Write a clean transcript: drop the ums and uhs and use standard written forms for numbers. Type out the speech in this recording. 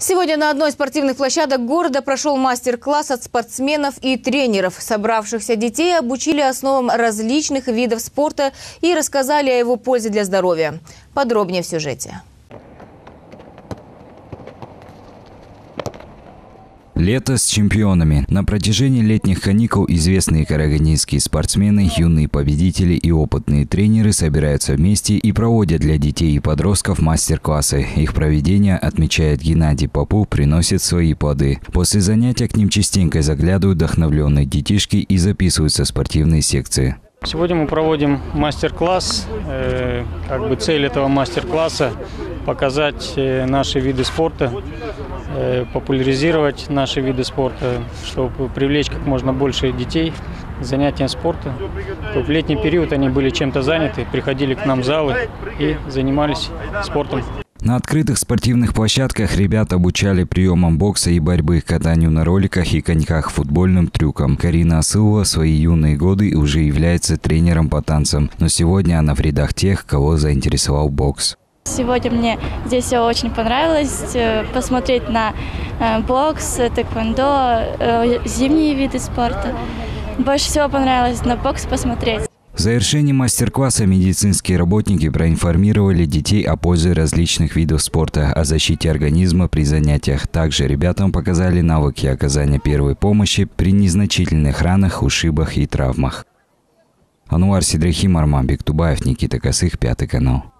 Сегодня на одной из спортивных площадок города прошел мастер-класс от спортсменов и тренеров. Собравшихся детей обучили основам различных видов спорта и рассказали о его пользе для здоровья. Подробнее в сюжете. Лето с чемпионами. На протяжении летних каникул известные карагандинские спортсмены, юные победители и опытные тренеры собираются вместе и проводят для детей и подростков мастер-классы. Их проведение, отмечает Геннадий Попов, приносит свои плоды. После занятия к ним частенько заглядывают вдохновленные детишки и записываются в спортивные секции. Сегодня мы проводим мастер-класс. Цель этого мастер-класса – показать наши виды спорта, популяризировать наши виды спорта, чтобы привлечь как можно больше детей к занятиям спорта. В летний период они были чем-то заняты, приходили к нам в залы и занимались спортом. На открытых спортивных площадках ребят обучали приемам бокса и борьбы, катанию на роликах и коньках, футбольным трюкам. Карина Асылова в свои юные годы уже является тренером по танцам, но сегодня она в рядах тех, кого заинтересовал бокс. Сегодня мне здесь все очень понравилось. Посмотреть на бокс, тэквондо, зимние виды спорта. Больше всего понравилось на бокс посмотреть. В завершении мастер-класса медицинские работники проинформировали детей о пользе различных видов спорта, о защите организма при занятиях. Также ребятам показали навыки оказания первой помощи при незначительных ранах, ушибах и травмах. Ануар Сидрахим, Арман Бектубаев, Никита Косых, 5 канал.